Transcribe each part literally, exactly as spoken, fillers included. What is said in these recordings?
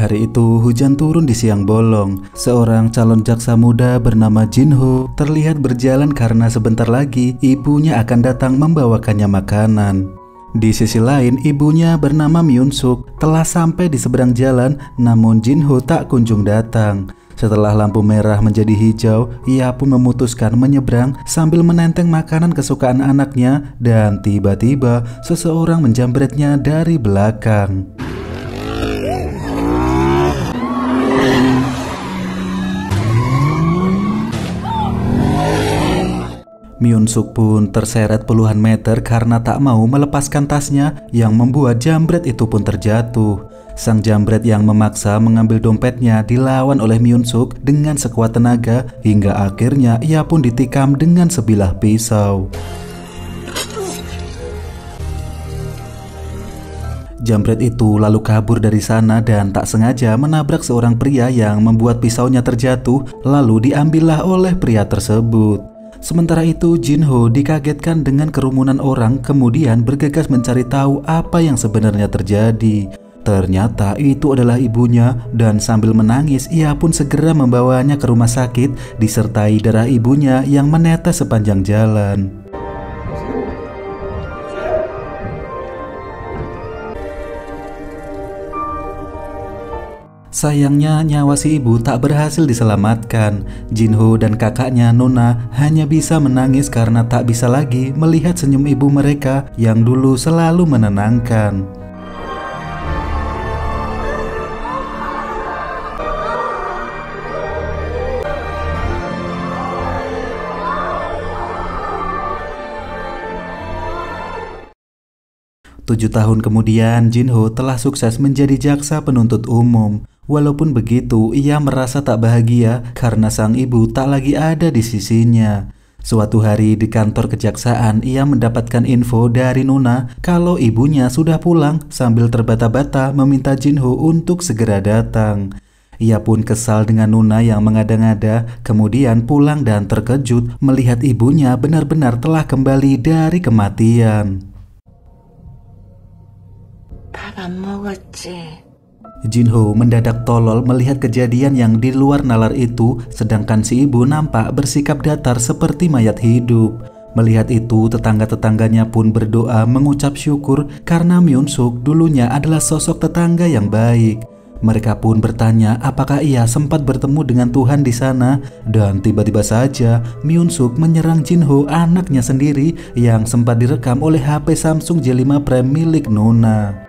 Hari itu hujan turun di siang bolong. Seorang calon jaksa muda bernama Jinho terlihat berjalan karena sebentar lagi ibunya akan datang membawakannya makanan. Di sisi lain, ibunya bernama Myunsuk telah sampai di seberang jalan, namun Jinho tak kunjung datang. Setelah lampu merah menjadi hijau, ia pun memutuskan menyeberang sambil menenteng makanan kesukaan anaknya, dan tiba-tiba seseorang menjambretnya dari belakang. Myunsuk pun terseret puluhan meter karena tak mau melepaskan tasnya, yang membuat jambret itu pun terjatuh. Sang jambret yang memaksa mengambil dompetnya dilawan oleh Myunsuk dengan sekuat tenaga, hingga akhirnya ia pun ditikam dengan sebilah pisau. Jambret itu lalu kabur dari sana dan tak sengaja menabrak seorang pria yang membuat pisaunya terjatuh, lalu diambillah oleh pria tersebut. Sementara itu, Jinho dikagetkan dengan kerumunan orang, kemudian bergegas mencari tahu apa yang sebenarnya terjadi. Ternyata itu adalah ibunya, dan sambil menangis ia pun segera membawanya ke rumah sakit disertai darah ibunya yang menetes sepanjang jalan. Sayangnya nyawa si ibu tak berhasil diselamatkan. Jinho dan kakaknya Nona hanya bisa menangis karena tak bisa lagi melihat senyum ibu mereka yang dulu selalu menenangkan. Tujuh tahun kemudian, Jinho telah sukses menjadi jaksa penuntut umum. Walaupun begitu, ia merasa tak bahagia karena sang ibu tak lagi ada di sisinya. Suatu hari di kantor kejaksaan, ia mendapatkan info dari Nona kalau ibunya sudah pulang, sambil terbata-bata meminta Jinho untuk segera datang. Ia pun kesal dengan Nona yang mengada-ngada, kemudian pulang dan terkejut melihat ibunya benar-benar telah kembali dari kematian. Jinho mendadak tolol melihat kejadian yang di luar nalar itu, sedangkan si ibu nampak bersikap datar seperti mayat hidup. Melihat itu, tetangga-tetangganya pun berdoa mengucap syukur karena Myunsuk dulunya adalah sosok tetangga yang baik. Mereka pun bertanya apakah ia sempat bertemu dengan Tuhan di sana, dan tiba-tiba saja Myunsuk menyerang Jinho, anaknya sendiri yang sempat direkam oleh H P Samsung J lima Prime milik Nona.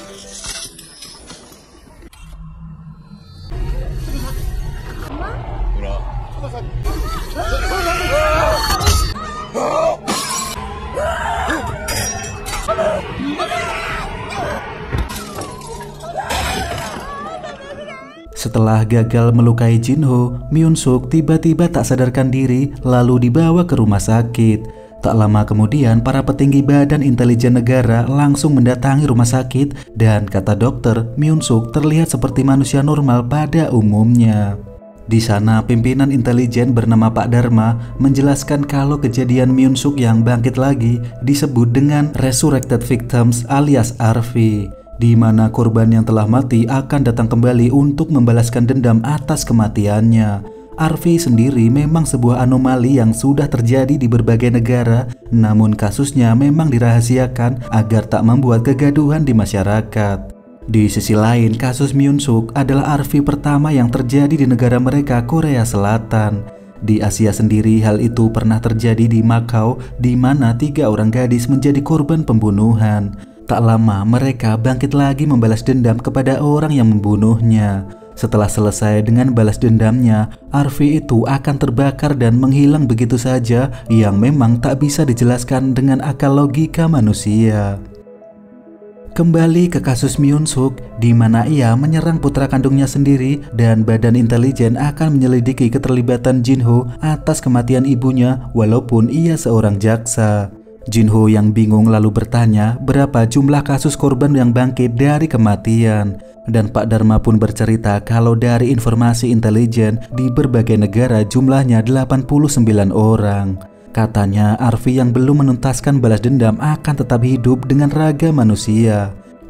Setelah gagal melukai Jinho, Myunsuk tiba-tiba tak sadarkan diri lalu dibawa ke rumah sakit. Tak lama kemudian, para petinggi Badan Intelijen Negara langsung mendatangi rumah sakit, dan kata dokter, Myunsuk terlihat seperti manusia normal pada umumnya. Di sana, pimpinan intelijen bernama Pak Dharma menjelaskan kalau kejadian Myunsuk yang bangkit lagi disebut dengan Resurrected Victims alias R V, di mana korban yang telah mati akan datang kembali untuk membalaskan dendam atas kematiannya. R V sendiri memang sebuah anomali yang sudah terjadi di berbagai negara, namun kasusnya memang dirahasiakan agar tak membuat kegaduhan di masyarakat. Di sisi lain, kasus Myunsuk adalah R V pertama yang terjadi di negara mereka, Korea Selatan. Di Asia sendiri, hal itu pernah terjadi di Macau, di mana tiga orang gadis menjadi korban pembunuhan. Tak lama, mereka bangkit lagi membalas dendam kepada orang yang membunuhnya. Setelah selesai dengan balas dendamnya, R V itu akan terbakar dan menghilang begitu saja, yang memang tak bisa dijelaskan dengan akal logika manusia. Kembali ke kasus Myunsuk, di mana ia menyerang putra kandungnya sendiri, dan Badan Intelijen akan menyelidiki keterlibatan Jinho atas kematian ibunya walaupun ia seorang jaksa. Jinho yang bingung lalu bertanya berapa jumlah kasus korban yang bangkit dari kematian, dan Pak Dharma pun bercerita kalau dari informasi intelijen di berbagai negara jumlahnya delapan puluh sembilan orang. Katanya R V yang belum menuntaskan balas dendam akan tetap hidup dengan raga manusia.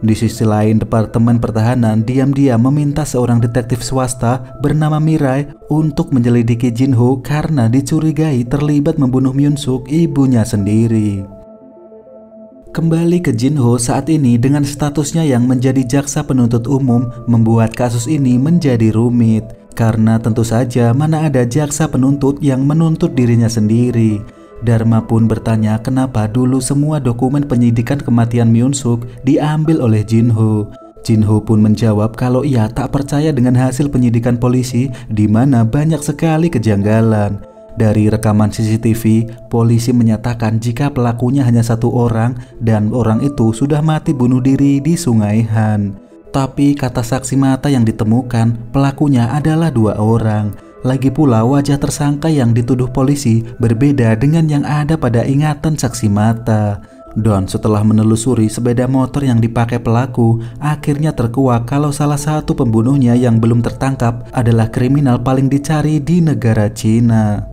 Di sisi lain, Departemen Pertahanan diam-diam meminta seorang detektif swasta bernama Mirai untuk menyelidiki Jinho karena dicurigai terlibat membunuh Myung-suk, ibunya sendiri. Kembali ke Jinho saat ini dengan statusnya yang menjadi jaksa penuntut umum membuat kasus ini menjadi rumit. Karena tentu saja mana ada jaksa penuntut yang menuntut dirinya sendiri. Dharma pun bertanya kenapa dulu semua dokumen penyidikan kematian Myung-suk diambil oleh Jinho. Jinho pun menjawab kalau ia tak percaya dengan hasil penyidikan polisi di mana banyak sekali kejanggalan. Dari rekaman C C T V, polisi menyatakan jika pelakunya hanya satu orang dan orang itu sudah mati bunuh diri di Sungai Han. Tapi kata saksi mata yang ditemukan, pelakunya adalah dua orang. Lagi pula wajah tersangka yang dituduh polisi berbeda dengan yang ada pada ingatan saksi mata. Dan setelah menelusuri sepeda motor yang dipakai pelaku, akhirnya terkuak kalau salah satu pembunuhnya yang belum tertangkap adalah kriminal paling dicari di negara Cina.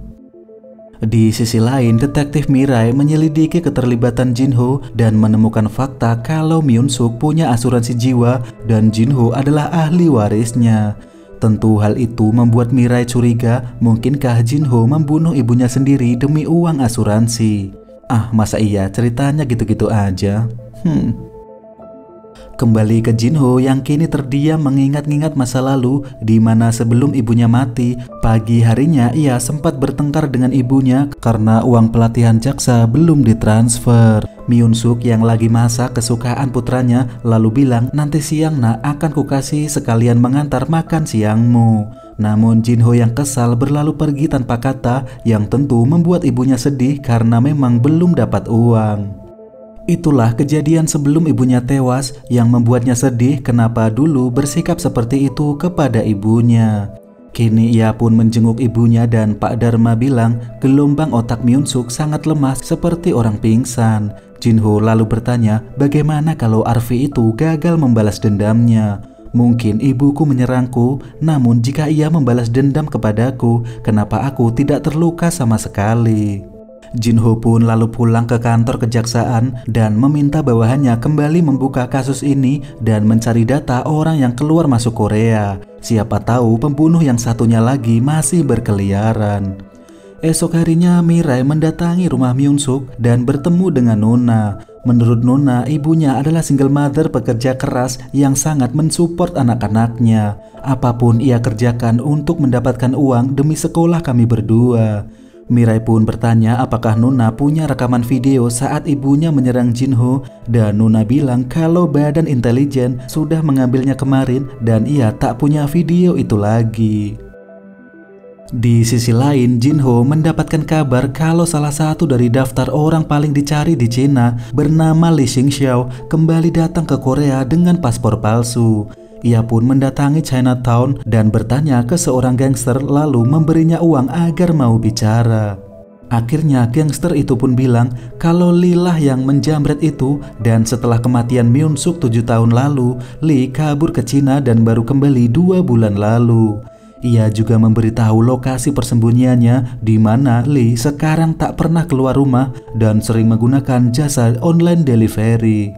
Di sisi lain, detektif Mirai menyelidiki keterlibatan Jinho dan menemukan fakta kalau Myung-suk punya asuransi jiwa dan Jinho adalah ahli warisnya. Tentu hal itu membuat Mirai curiga mungkinkah Jinho membunuh ibunya sendiri demi uang asuransi. Ah, masa iya ceritanya gitu-gitu aja? Hmm. Kembali ke Jinho yang kini terdiam mengingat-ingat masa lalu di mana sebelum ibunya mati, pagi harinya ia sempat bertengkar dengan ibunya karena uang pelatihan jaksa belum ditransfer. Myung-suk yang lagi masak kesukaan putranya lalu bilang, nanti siang nak akan kukasih sekalian mengantar makan siangmu. Namun Jinho yang kesal berlalu pergi tanpa kata yang tentu membuat ibunya sedih karena memang belum dapat uang. Itulah kejadian sebelum ibunya tewas yang membuatnya sedih kenapa dulu bersikap seperti itu kepada ibunya. Kini ia pun menjenguk ibunya dan Pak Dharma bilang gelombang otak Myung-suk sangat lemah seperti orang pingsan. Jinho lalu bertanya bagaimana kalau Arfi itu gagal membalas dendamnya. Mungkin ibuku menyerangku, namun jika ia membalas dendam kepadaku, kenapa aku tidak terluka sama sekali? Jinho pun lalu pulang ke kantor kejaksaan dan meminta bawahannya kembali membuka kasus ini dan mencari data orang yang keluar masuk Korea. Siapa tahu pembunuh yang satunya lagi masih berkeliaran. Esok harinya Mirai mendatangi rumah Myung-suk dan bertemu dengan Nona. Menurut Nona, ibunya adalah single mother pekerja keras yang sangat mensupport anak-anaknya. Apapun ia kerjakan untuk mendapatkan uang demi sekolah kami berdua. Mirai pun bertanya apakah Nona punya rekaman video saat ibunya menyerang Jinho dan Nona bilang kalau badan intelijen sudah mengambilnya kemarin dan ia tak punya video itu lagi. Di sisi lain, Jinho mendapatkan kabar kalau salah satu dari daftar orang paling dicari di Cina bernama Lee Xingxiao kembali datang ke Korea dengan paspor palsu. Ia pun mendatangi Chinatown dan bertanya ke seorang gangster lalu memberinya uang agar mau bicara. Akhirnya gangster itu pun bilang kalau Lee lah yang menjamret itu dan setelah kematian Myung-suk tujuh tahun lalu, Lee kabur ke Cina dan baru kembali dua bulan lalu. Ia juga memberitahu lokasi persembunyiannya di mana Lee sekarang tak pernah keluar rumah dan sering menggunakan jasa online delivery.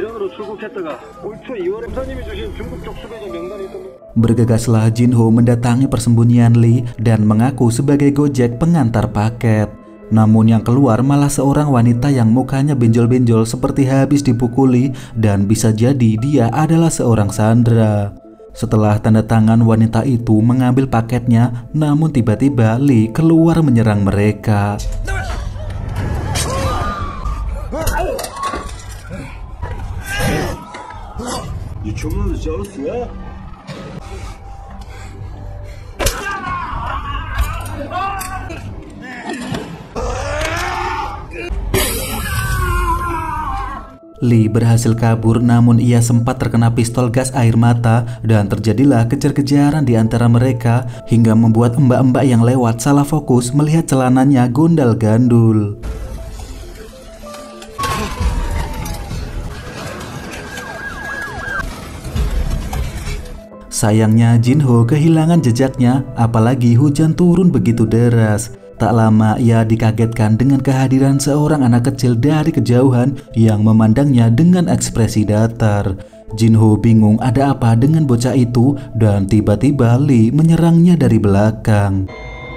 Bergegaslah Jinho mendatangi persembunyian Lee dan mengaku sebagai Gojek pengantar paket. Namun yang keluar malah seorang wanita yang mukanya benjol-benjol seperti habis dipukuli dan bisa jadi dia adalah seorang Sandra. Setelah tanda tangan wanita itu mengambil paketnya, namun tiba-tiba Lee keluar menyerang mereka. Lee berhasil kabur namun ia sempat terkena pistol gas air mata dan terjadilah kejar-kejaran di antara mereka hingga membuat mbak-mbak yang lewat salah fokus melihat celananya gondal-gandul. Sayangnya Jinho kehilangan jejaknya apalagi hujan turun begitu deras. Tak lama ia dikagetkan dengan kehadiran seorang anak kecil dari kejauhan yang memandangnya dengan ekspresi datar. Jinho bingung ada apa dengan bocah itu dan tiba-tiba Lee menyerangnya dari belakang.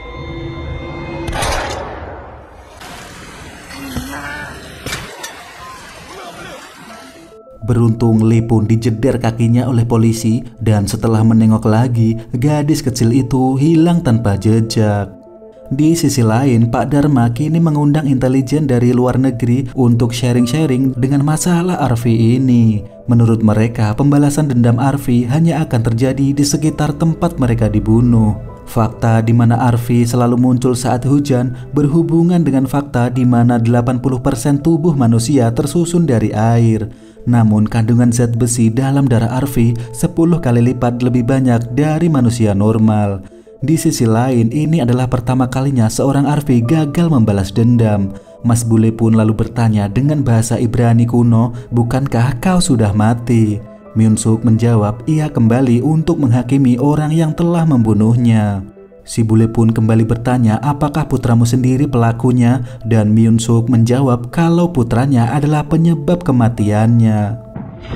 Beruntung Lee pun dijeder kakinya oleh polisi dan setelah menengok lagi, gadis kecil itu hilang tanpa jejak. Di sisi lain, Pak Dharma kini mengundang intelijen dari luar negeri untuk sharing-sharing dengan masalah Arfi ini. Menurut mereka, pembalasan dendam Arfi hanya akan terjadi di sekitar tempat mereka dibunuh. Fakta di mana Arfi selalu muncul saat hujan berhubungan dengan fakta di mana delapan puluh persen tubuh manusia tersusun dari air. Namun kandungan zat besi dalam darah Arfi sepuluh kali lipat lebih banyak dari manusia normal. Di sisi lain, ini adalah pertama kalinya seorang Arfi gagal membalas dendam. Mas Bule pun lalu bertanya dengan bahasa Ibrani kuno, "Bukankah kau sudah mati?" Myung-suk menjawab, ia kembali untuk menghakimi orang yang telah membunuhnya. Si bule pun kembali bertanya, apakah putramu sendiri pelakunya? Dan Myung-suk menjawab kalau putranya adalah penyebab kematiannya.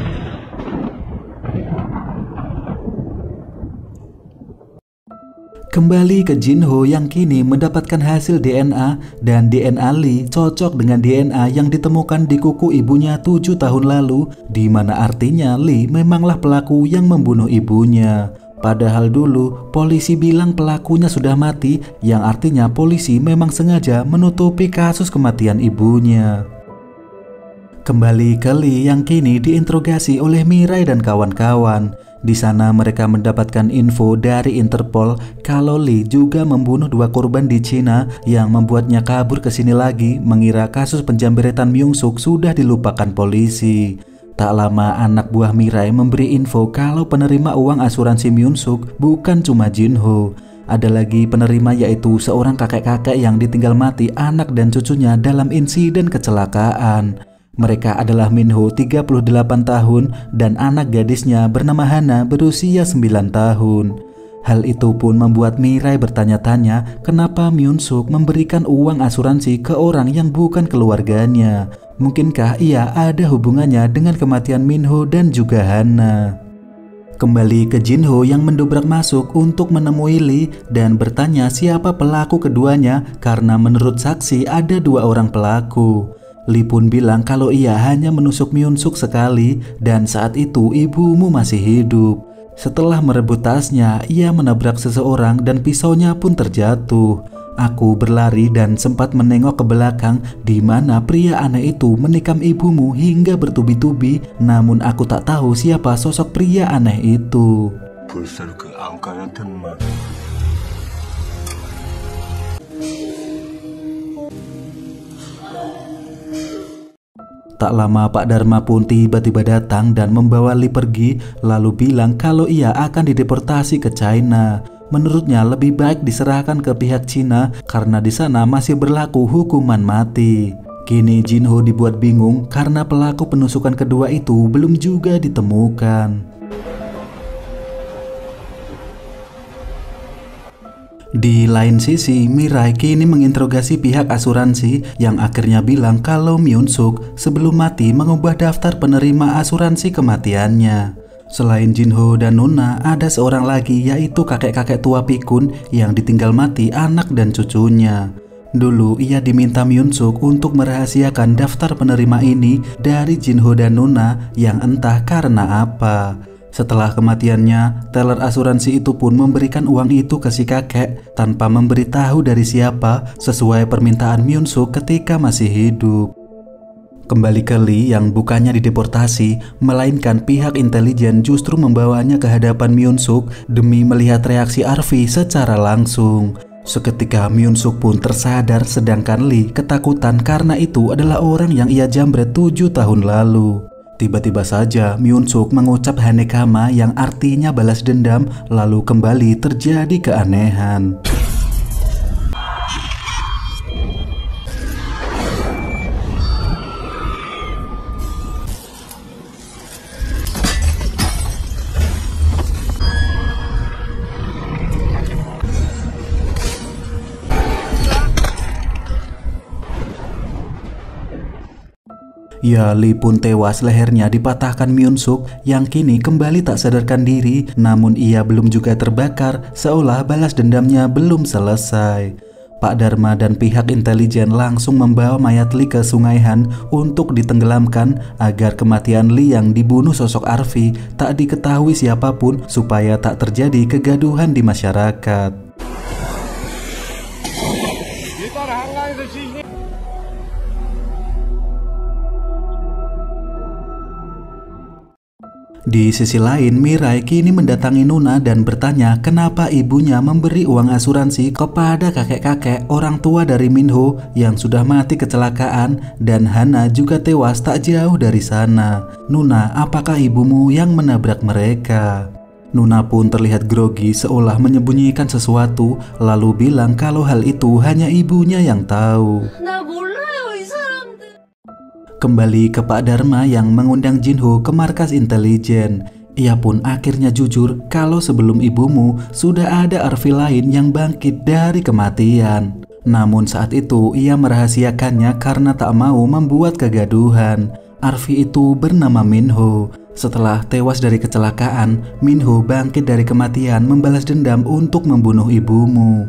Kembali ke Jinho yang kini mendapatkan hasil D N A dan D N A Lee cocok dengan D N A yang ditemukan di kuku ibunya tujuh tahun lalu, di mana artinya Lee memanglah pelaku yang membunuh ibunya. Padahal dulu polisi bilang pelakunya sudah mati, yang artinya polisi memang sengaja menutupi kasus kematian ibunya. Kembali ke Lee yang kini diinterogasi oleh Mirai dan kawan-kawan. Di sana mereka mendapatkan info dari Interpol kalau Lee juga membunuh dua korban di Cina yang membuatnya kabur ke sini lagi mengira kasus penjamretan Myung-suk sudah dilupakan polisi. Tak lama anak buah Mirai memberi info kalau penerima uang asuransi Myung-suk bukan cuma Jinho. Ada lagi penerima yaitu seorang kakek-kakek yang ditinggal mati anak dan cucunya dalam insiden kecelakaan. Mereka adalah Minho tiga puluh delapan tahun dan anak gadisnya bernama Hana berusia sembilan tahun. Hal itu pun membuat Mirai bertanya-tanya kenapa Myung-suk memberikan uang asuransi ke orang yang bukan keluarganya. Mungkinkah ia ada hubungannya dengan kematian Minho dan juga Hana? Kembali ke Jinho yang mendobrak masuk untuk menemui Lee dan bertanya siapa pelaku keduanya karena menurut saksi ada dua orang pelaku. Lee pun bilang kalau ia hanya menusuk Myung-suk sekali dan saat itu ibumu masih hidup. Setelah merebut tasnya, ia menabrak seseorang dan pisaunya pun terjatuh. Aku berlari dan sempat menengok ke belakang di mana pria aneh itu menikam ibumu hingga bertubi-tubi, namun aku tak tahu siapa sosok pria aneh itu. Tak lama Pak Dharma pun tiba-tiba datang dan membawa Lee pergi lalu bilang kalau ia akan dideportasi ke China. Menurutnya lebih baik diserahkan ke pihak Cina karena di sana masih berlaku hukuman mati. Kini Jinho dibuat bingung karena pelaku penusukan kedua itu belum juga ditemukan. Di lain sisi, Mirai kini menginterogasi pihak asuransi yang akhirnya bilang kalau Myung-suk sebelum mati mengubah daftar penerima asuransi kematiannya. Selain Jinho dan Nuna, ada seorang lagi yaitu kakek-kakek tua pikun yang ditinggal mati anak dan cucunya. Dulu ia diminta Myung-suk untuk merahasiakan daftar penerima ini dari Jinho dan Nuna yang entah karena apa. Setelah kematiannya, teller asuransi itu pun memberikan uang itu ke si kakek tanpa memberitahu dari siapa sesuai permintaan Myung-suk ketika masih hidup. Kembali ke Lee yang bukannya dideportasi, melainkan pihak intelijen justru membawanya ke hadapan Myung-suk demi melihat reaksi Arfi secara langsung. Seketika Myung-suk pun tersadar sedangkan Lee ketakutan karena itu adalah orang yang ia jambret tujuh tahun lalu. Tiba-tiba saja Myung-suk mengucap Hanekama yang artinya balas dendam, lalu kembali terjadi keanehan. Ya, Lee pun tewas, lehernya dipatahkan Myun Suk yang kini kembali tak sadarkan diri, namun ia belum juga terbakar, seolah balas dendamnya belum selesai. Pak Dharma dan pihak intelijen langsung membawa mayat Lee ke Sungai Han untuk ditenggelamkan agar kematian Lee yang dibunuh sosok Arfi tak diketahui siapapun supaya tak terjadi kegaduhan di masyarakat. Di sisi lain, Mirai kini mendatangi Nuna dan bertanya kenapa ibunya memberi uang asuransi kepada kakek-kakek orang tua dari Minho yang sudah mati kecelakaan dan Hana juga tewas tak jauh dari sana. Nuna, apakah ibumu yang menabrak mereka? Nuna pun terlihat grogi seolah menyembunyikan sesuatu lalu bilang kalau hal itu hanya ibunya yang tahu. Kembali ke Pak Dharma yang mengundang Jinho ke markas intelijen. Ia pun akhirnya jujur kalau sebelum ibumu sudah ada Arfi lain yang bangkit dari kematian. Namun saat itu ia merahasiakannya karena tak mau membuat kegaduhan. Arfi itu bernama Minho. Setelah tewas dari kecelakaan, Minho bangkit dari kematian membalas dendam untuk membunuh ibumu.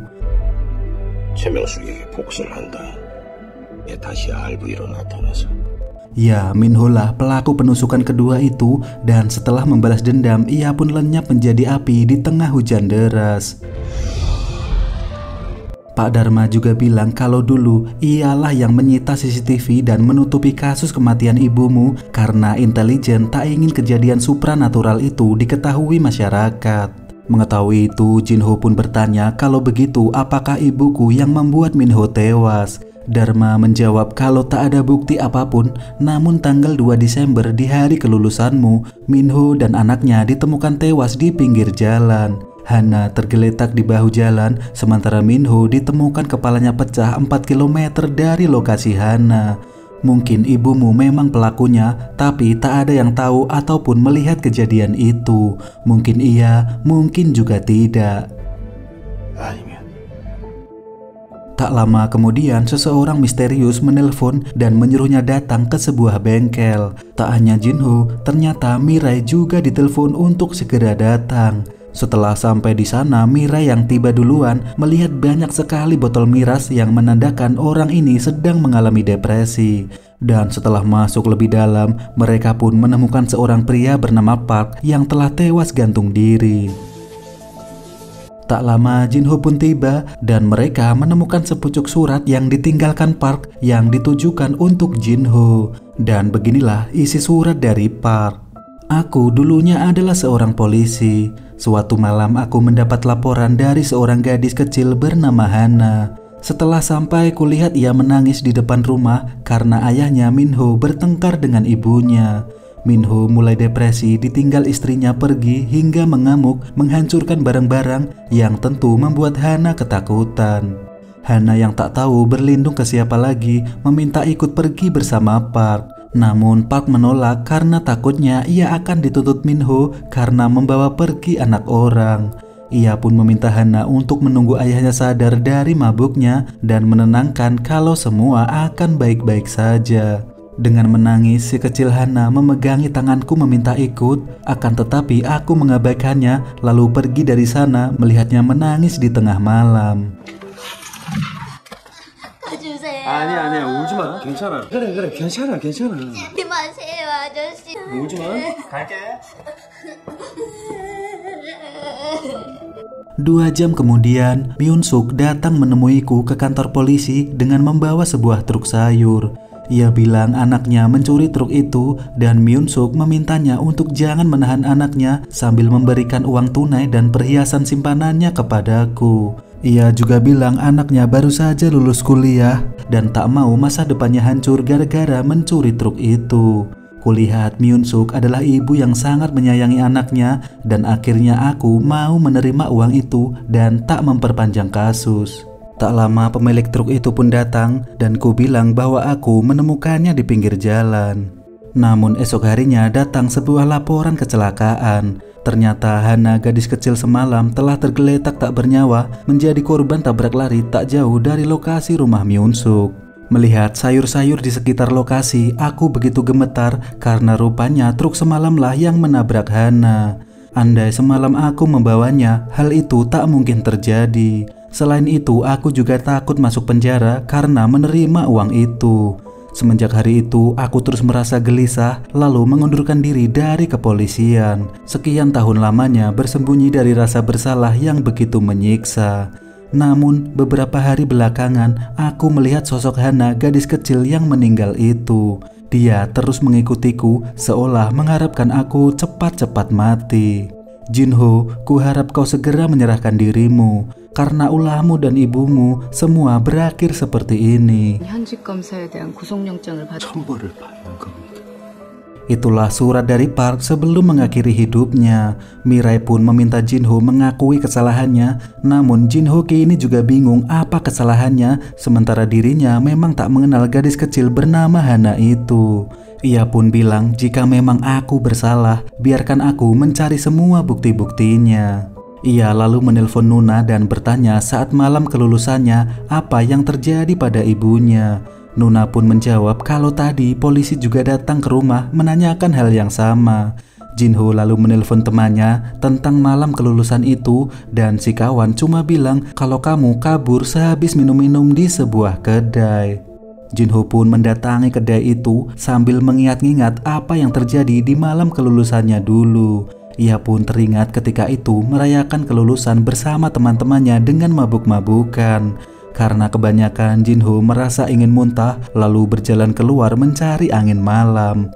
Ya, Minho lah pelaku penusukan kedua itu dan setelah membalas dendam ia pun lenyap menjadi api di tengah hujan deras. Pak Dharma juga bilang kalau dulu ialah yang menyita C C T V dan menutupi kasus kematian ibumu karena intelijen tak ingin kejadian supranatural itu diketahui masyarakat. Mengetahui itu, Jinho pun bertanya kalau begitu apakah ibuku yang membuat Minho tewas. Dharma menjawab kalau tak ada bukti apapun, namun tanggal dua Desember di hari kelulusanmu, Minho dan anaknya ditemukan tewas di pinggir jalan. Hana tergeletak di bahu jalan, sementara Minho ditemukan kepalanya pecah empat kilometer dari lokasi Hana. Mungkin ibumu memang pelakunya, tapi tak ada yang tahu ataupun melihat kejadian itu. Mungkin iya, mungkin juga tidak. Tak lama kemudian seseorang misterius menelpon dan menyuruhnya datang ke sebuah bengkel. Tak hanya Jinho, ternyata Mirai juga ditelepon untuk segera datang. Setelah sampai di sana, Mirai yang tiba duluan melihat banyak sekali botol miras yang menandakan orang ini sedang mengalami depresi. Dan setelah masuk lebih dalam, mereka pun menemukan seorang pria bernama Park yang telah tewas gantung diri. Tak lama Jinho pun tiba dan mereka menemukan sepucuk surat yang ditinggalkan Park yang ditujukan untuk Jinho. Dan beginilah isi surat dari Park. Aku dulunya adalah seorang polisi. Suatu malam aku mendapat laporan dari seorang gadis kecil bernama Hana. Setelah sampai kulihat ia menangis di depan rumah karena ayahnya Minho bertengkar dengan ibunya. Minho mulai depresi ditinggal istrinya pergi hingga mengamuk menghancurkan barang-barang yang tentu membuat Hana ketakutan. Hana yang tak tahu berlindung ke siapa lagi meminta ikut pergi bersama Park. Namun Park menolak karena takutnya ia akan dituntut Minho karena membawa pergi anak orang. Ia pun meminta Hana untuk menunggu ayahnya sadar dari mabuknya dan menenangkan kalau semua akan baik-baik saja. Dengan menangis, si kecil Hana memegangi tanganku meminta ikut, akan tetapi aku mengabaikannya lalu pergi dari sana melihatnya menangis di tengah malam. 아니 아니야 울지 마 괜찮아 그래 그래 괜찮아 괜찮아 울지 마세요 아저씨 울지 마 갈게. Dua jam kemudian, Myun Suk datang menemuiku ke kantor polisi dengan membawa sebuah truk sayur. Ia bilang anaknya mencuri truk itu dan Myun Suk memintanya untuk jangan menahan anaknya sambil memberikan uang tunai dan perhiasan simpanannya kepadaku. Ia juga bilang anaknya baru saja lulus kuliah dan tak mau masa depannya hancur gara-gara mencuri truk itu. Kulihat Myun Suk adalah ibu yang sangat menyayangi anaknya dan akhirnya aku mau menerima uang itu dan tak memperpanjang kasus. Tak lama pemilik truk itu pun datang dan ku bilang bahwa aku menemukannya di pinggir jalan. Namun esok harinya datang sebuah laporan kecelakaan. Ternyata Hana, gadis kecil semalam, telah tergeletak tak bernyawa menjadi korban tabrak lari tak jauh dari lokasi rumah Myun Suk. Melihat sayur-sayur di sekitar lokasi, aku begitu gemetar karena rupanya truk semalamlah yang menabrak Hana. Andai semalam aku membawanya, hal itu tak mungkin terjadi. Selain itu, aku juga takut masuk penjara karena menerima uang itu. Semenjak hari itu, aku terus merasa gelisah, lalu mengundurkan diri dari kepolisian. Sekian tahun lamanya bersembunyi dari rasa bersalah yang begitu menyiksa. Namun, beberapa hari belakangan, aku melihat sosok Hana, gadis kecil yang meninggal itu. Dia terus mengikutiku, seolah mengharapkan aku cepat-cepat mati. Jinho, kuharap kau segera menyerahkan dirimu. Karena ulahmu dan ibumu semua berakhir seperti ini. 현직 검사에 대한 구속영장을 받... 천벌을 받는 겁니다. Itulah surat dari Park sebelum mengakhiri hidupnya. Mirai pun meminta Jinho mengakui kesalahannya. Namun Jinho kini juga bingung apa kesalahannya, sementara dirinya memang tak mengenal gadis kecil bernama Hana itu. Ia pun bilang, jika memang aku bersalah, biarkan aku mencari semua bukti-buktinya. Ia lalu menelpon Nuna dan bertanya saat malam kelulusannya apa yang terjadi pada ibunya. Nuna pun menjawab kalau tadi polisi juga datang ke rumah menanyakan hal yang sama. Jinho lalu menelpon temannya tentang malam kelulusan itu dan si kawan cuma bilang kalau kamu kabur sehabis minum-minum di sebuah kedai. Jinho pun mendatangi kedai itu sambil mengingat-ingat apa yang terjadi di malam kelulusannya dulu. Ia pun teringat ketika itu merayakan kelulusan bersama teman-temannya dengan mabuk-mabukan. Karena kebanyakan, Jinho merasa ingin muntah lalu berjalan keluar mencari angin malam.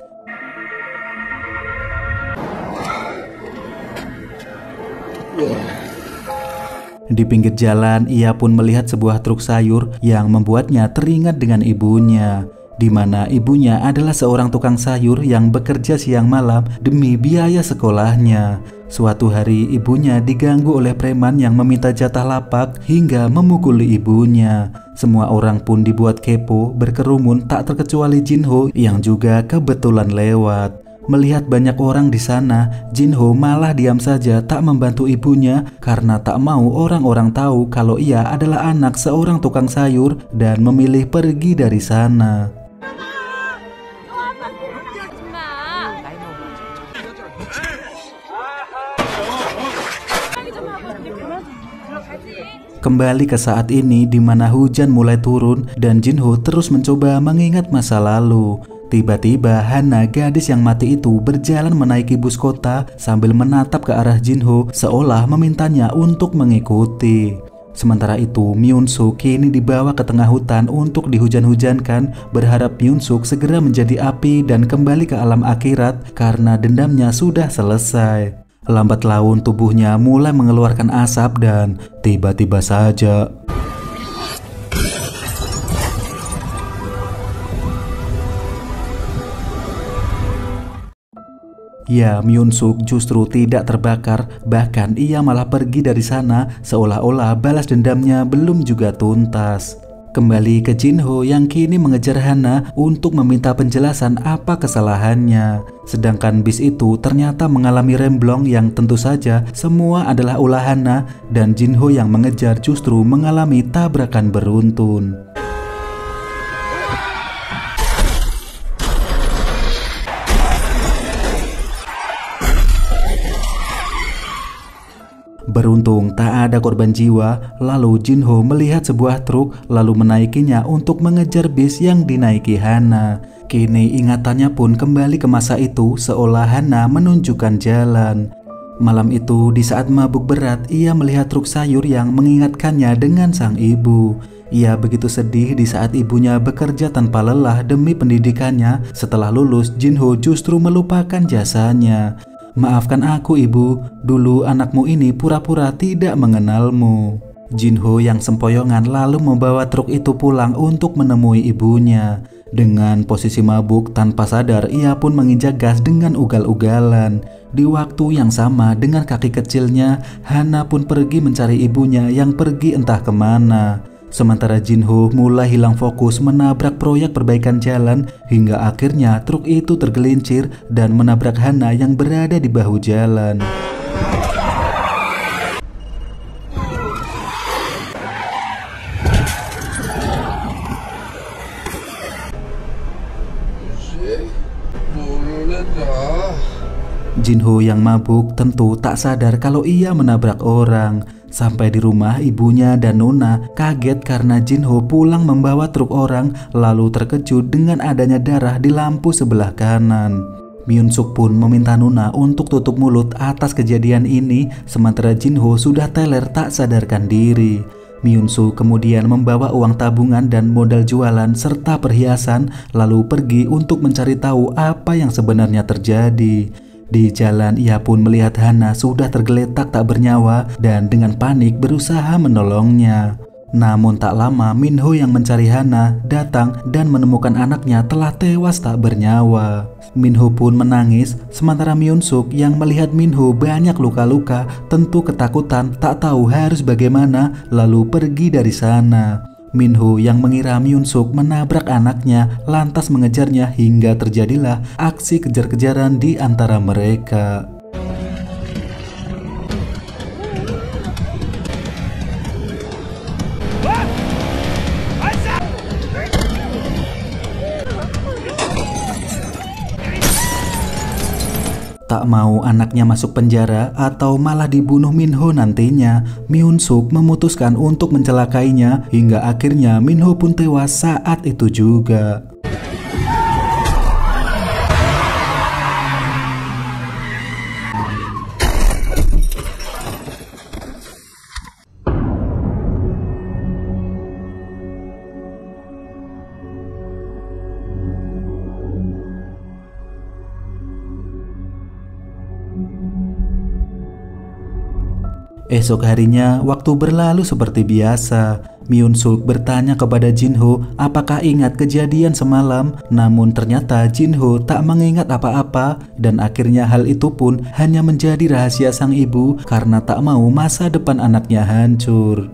Di pinggir jalan, ia pun melihat sebuah truk sayur yang membuatnya teringat dengan ibunya, di mana ibunya adalah seorang tukang sayur yang bekerja siang malam demi biaya sekolahnya. Suatu hari ibunya diganggu oleh preman yang meminta jatah lapak hingga memukuli ibunya. Semua orang pun dibuat kepo, berkerumun tak terkecuali Jinho yang juga kebetulan lewat. Melihat banyak orang di sana, Jinho malah diam saja tak membantu ibunya karena tak mau orang-orang tahu kalau ia adalah anak seorang tukang sayur dan memilih pergi dari sana. Kembali ke saat ini di mana hujan mulai turun dan Jinho terus mencoba mengingat masa lalu. Tiba-tiba Hana, gadis yang mati itu, berjalan menaiki bus kota sambil menatap ke arah Jinho seolah memintanya untuk mengikuti. Sementara itu Myunsuk kini dibawa ke tengah hutan untuk dihujan-hujankan, berharap Myunsuk segera menjadi api dan kembali ke alam akhirat karena dendamnya sudah selesai. Lambat laun tubuhnya mulai mengeluarkan asap dan tiba-tiba saja ya, Myunsuk justru tidak terbakar, bahkan ia malah pergi dari sana seolah-olah balas dendamnya belum juga tuntas. Kembali ke Jinho yang kini mengejar Hana untuk meminta penjelasan apa kesalahannya. Sedangkan bis itu ternyata mengalami remblong yang tentu saja semua adalah ulah Hana dan Jinho yang mengejar justru mengalami tabrakan beruntun. Beruntung tak ada korban jiwa. Lalu Jinho melihat sebuah truk lalu menaikinya untuk mengejar bis yang dinaiki Hana. Kini ingatannya pun kembali ke masa itu seolah Hana menunjukkan jalan. Malam itu di saat mabuk berat ia melihat truk sayur yang mengingatkannya dengan sang ibu. Ia begitu sedih di saat ibunya bekerja tanpa lelah demi pendidikannya. Setelah lulus Jinho justru melupakan jasanya. Maafkan aku ibu, dulu anakmu ini pura-pura tidak mengenalmu. Jinho yang sempoyongan lalu membawa truk itu pulang untuk menemui ibunya. Dengan posisi mabuk tanpa sadar ia pun menginjak gas dengan ugal-ugalan. Di waktu yang sama dengan kaki kecilnya, Hana pun pergi mencari ibunya yang pergi entah kemana. Sementara Jinho mulai hilang fokus menabrak proyek perbaikan jalan hingga akhirnya truk itu tergelincir dan menabrak Hana yang berada di bahu jalan. Jinho yang mabuk tentu tak sadar kalau ia menabrak orang. Sampai di rumah, ibunya dan Nona kaget karena Jinho pulang membawa truk orang, lalu terkejut dengan adanya darah di lampu sebelah kanan. Myunsuk pun meminta Nona untuk tutup mulut atas kejadian ini, sementara Jinho sudah teler tak sadarkan diri. Myunsuk kemudian membawa uang tabungan dan modal jualan serta perhiasan, lalu pergi untuk mencari tahu apa yang sebenarnya terjadi. Di jalan ia pun melihat Hana sudah tergeletak tak bernyawa dan dengan panik berusaha menolongnya. Namun tak lama Minho yang mencari Hana datang dan menemukan anaknya telah tewas tak bernyawa. Minho pun menangis, sementara Myunsuk yang melihat Minho banyak luka-luka tentu ketakutan tak tahu harus bagaimana, lalu pergi dari sana. Minho yang mengira Myunsuk menabrak anaknya lantas mengejarnya hingga terjadilah aksi kejar-kejaran di antara mereka. Tak mau anaknya masuk penjara atau malah dibunuh Minho nantinya, Myunsuk memutuskan untuk mencelakainya hingga akhirnya Minho pun tewas saat itu juga. Esok harinya, waktu berlalu seperti biasa. Myunsuk bertanya kepada Jinho apakah ingat kejadian semalam, namun ternyata Jinho tak mengingat apa-apa dan akhirnya hal itu pun hanya menjadi rahasia sang ibu karena tak mau masa depan anaknya hancur.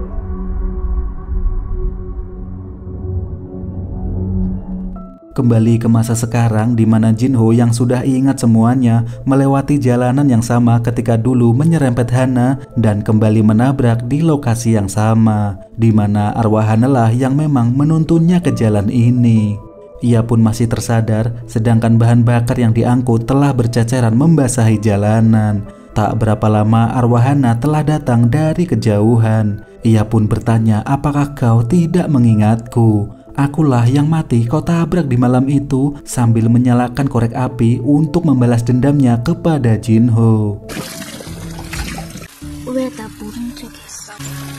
Kembali ke masa sekarang di mana Jinho yang sudah ingat semuanya melewati jalanan yang sama ketika dulu menyerempet Hana dan kembali menabrak di lokasi yang sama, di mana arwah Hana lah yang memang menuntunnya ke jalan ini. Ia pun masih tersadar, sedangkan bahan bakar yang diangkut telah berceceran membasahi jalanan. Tak berapa lama arwah Hana telah datang dari kejauhan. Ia pun bertanya, apakah kau tidak mengingatku? Akulah yang mati kau tabrak di malam itu, sambil menyalakan korek api untuk membalas dendamnya kepada Jinho. 왜 나 모른 척 했어?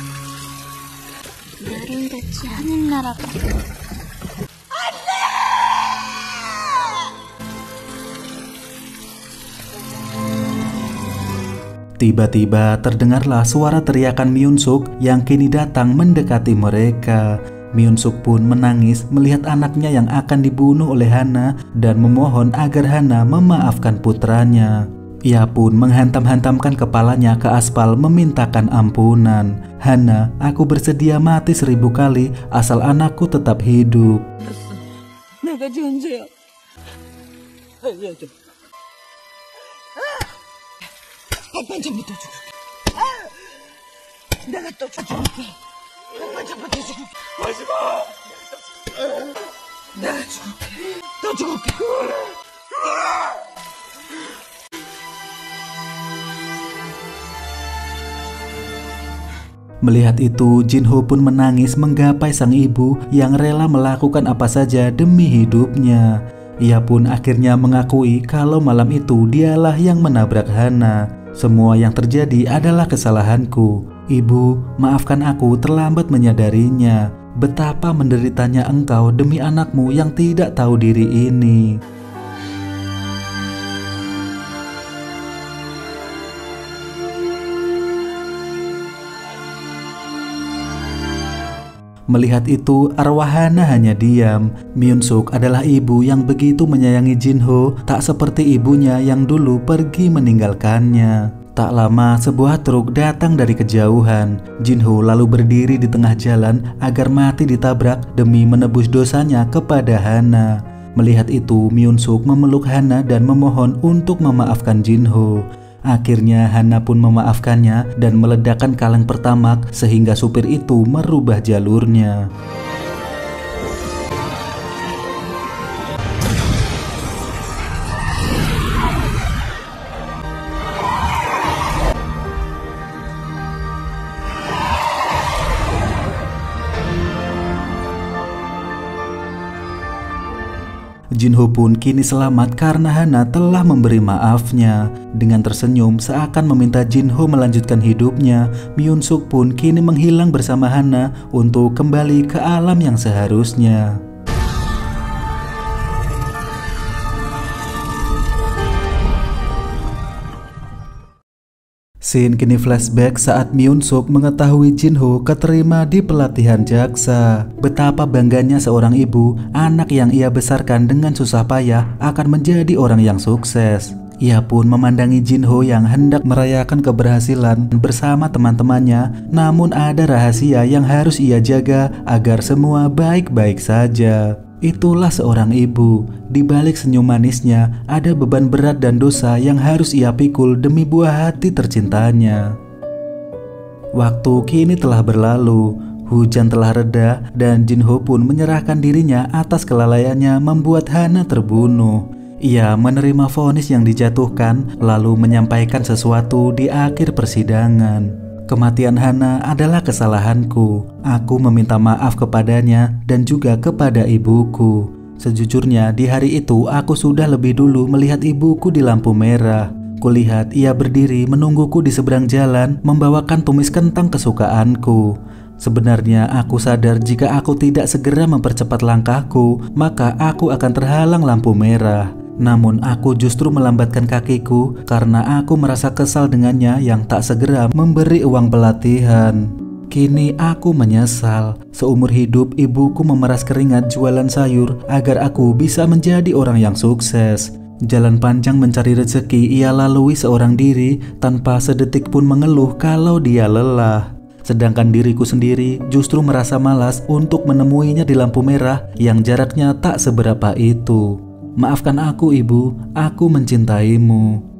나를 닿지 않은 나라가. Tiba-tiba terdengarlah suara teriakan Myunsuk yang kini datang mendekati mereka. Myunsuk pun menangis melihat anaknya yang akan dibunuh oleh Hana dan memohon agar Hana memaafkan putranya. Ia pun menghantam-hantamkan kepalanya ke aspal memintakan ampunan. Hana, aku bersedia mati seribu kali asal anakku tetap hidup. 내가 존재야. 알려줘. 첫 번째부터 죽을게. 내가 또 죽을게. 첫 번째부터 죽을게. 마지막. 내가 죽을게. 또 죽을게. Melihat itu, Jinho pun menangis menggapai sang ibu yang rela melakukan apa saja demi hidupnya. Ia pun akhirnya mengakui kalau malam itu dialah yang menabrak Hana. Semua yang terjadi adalah kesalahanku. Ibu, maafkan aku terlambat menyadarinya. Betapa menderitanya engkau demi anakmu yang tidak tahu diri ini. Melihat itu, arwah Hana hanya diam. Myunsuk adalah ibu yang begitu menyayangi Jinho, tak seperti ibunya yang dulu pergi meninggalkannya. Tak lama, sebuah truk datang dari kejauhan. Jinho lalu berdiri di tengah jalan agar mati ditabrak demi menebus dosanya kepada Hana. Melihat itu, Myunsuk memeluk Hana dan memohon untuk memaafkan Jinho. Akhirnya Hana pun memaafkannya dan meledakkan kaleng pertamak sehingga supir itu merubah jalurnya. Jinho pun kini selamat karena Hana telah memberi maafnya. Dengan tersenyum seakan meminta Jinho melanjutkan hidupnya, Myun Suk pun kini menghilang bersama Hana untuk kembali ke alam yang seharusnya. Scene kini flashback saat Myun Suk mengetahui Jinho keterima di pelatihan jaksa. Betapa bangganya seorang ibu, anak yang ia besarkan dengan susah payah akan menjadi orang yang sukses. Ia pun memandangi Jinho yang hendak merayakan keberhasilan bersama teman-temannya, namun ada rahasia yang harus ia jaga agar semua baik-baik saja. Itulah seorang ibu. Di balik senyum manisnya ada beban berat dan dosa yang harus ia pikul demi buah hati tercintanya. Waktu kini telah berlalu, hujan telah reda dan Jinho pun menyerahkan dirinya atas kelalaiannya membuat Hana terbunuh. Ia menerima vonis yang dijatuhkan lalu menyampaikan sesuatu di akhir persidangan. Kematian Hana adalah kesalahanku. Aku meminta maaf kepadanya dan juga kepada ibuku. Sejujurnya di hari itu aku sudah lebih dulu melihat ibuku di lampu merah. Kulihat ia berdiri menungguku di seberang jalan membawakan tumis kentang kesukaanku. Sebenarnya aku sadar jika aku tidak segera mempercepat langkahku, maka aku akan terhalang lampu merah. Namun aku justru melambatkan kakiku karena aku merasa kesal dengannya yang tak segera memberi uang pelatihan. Kini aku menyesal. Seumur hidup ibuku memeras keringat jualan sayur agar aku bisa menjadi orang yang sukses. Jalan panjang mencari rezeki ia lalui seorang diri tanpa sedetik pun mengeluh kalau dia lelah. Sedangkan diriku sendiri justru merasa malas untuk menemuinya di lampu merah yang jaraknya tak seberapa itu. Maafkan aku ibu, aku mencintaimu.